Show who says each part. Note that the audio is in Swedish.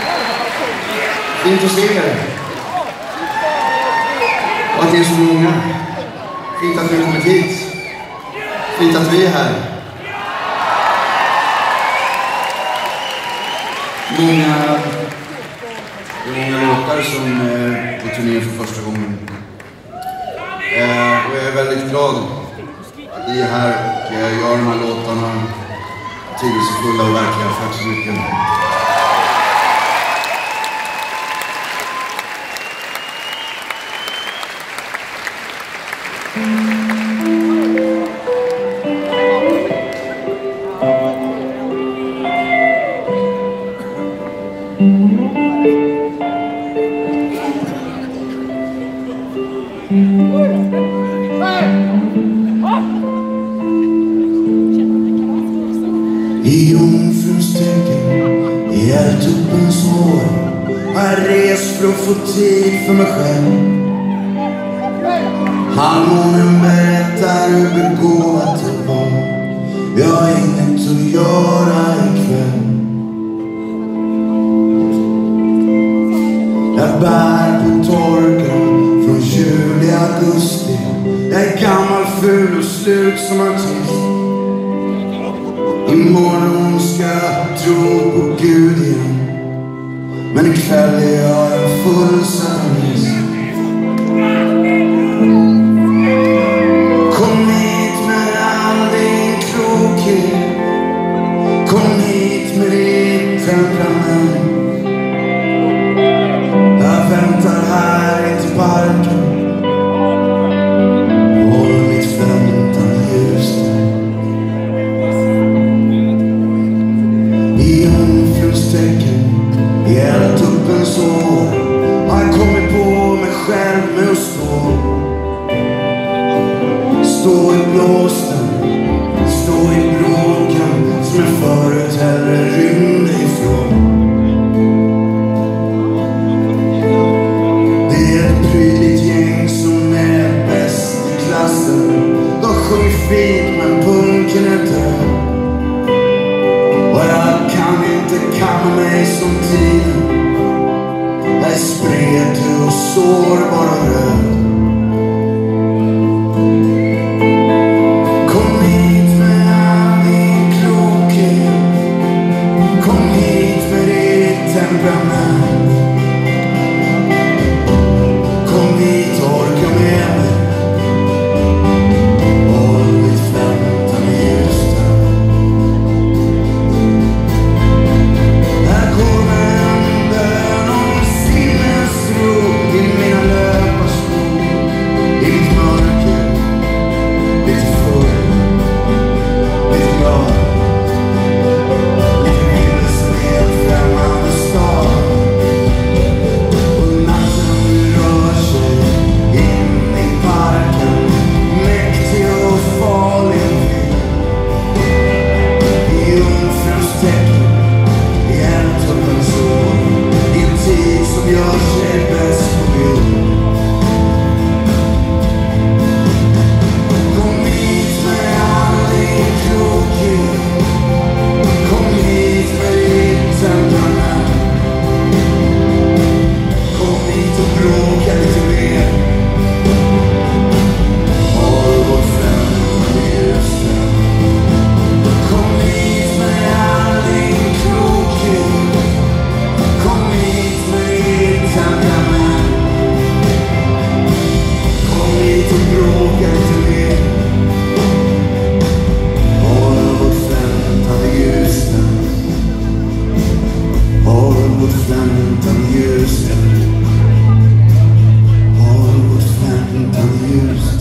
Speaker 1: Fint att se er. Och att ni är så många. Fint att ni har kommit hit. Fint att vi är här. Många låtar som är på turné för första gången. Och jag är väldigt glad att ni är här och gör de här låtarna betydelsefulla och verkliga. Tack så mycket.
Speaker 2: I jungfruns tecken, i älgtuppens hår, har jag rest för att få tid för mig själv. Halvmånen berättar hur begåvat det var. Jag har inget att göra ikväll. Jag bär på torkan från juli, augusti. Jag är gammal, ful och slut som artist. Imorgon ska jag tro på Gud igen, men ikväll är jag en full satanist. Kom hit med all din klokhet, kom hit med ditt temperament. Jag väntar här i parken, håll mitt väntan ljust. I jungfruns tecken, i älgtuppens år, har jag kommit på mig själv med att stå i blåsten, stå i bråken som jag förut hellre rymde ifrån. Det är ett prydligt gäng som är bäst i klassen. De sjunger fint men punken är död. Och jag kan inte kamma mig som tiden. Jag är spretig och sårbar och röd. Kom hit med all din klokhet, kom hit med ditt temperament. Kom hit och orka med mig, håll mitt väntan just där. Här kommer en bön om sinnesro i mina löparskor. I mitt mörker, lite full, lite glad, lite vilsen i en främmande stad. Och natten rör sig in i parken, mäktig och farlig. I jungfruns tecken, i älgtuppens år, i en tid som gör sig bäst på Gud. Kom hit med all din klokhet, kom hit med ditt temperament. Kom hit och bråka lite mer, håll vår väntan just där. Kom hit med all din klokhet, kom hit med ditt temperament. Kom hit och bråka lite mer, håll vårt väntande ljus där. Håll vårt väntande ljus där. Håll vårt väntande ljus där.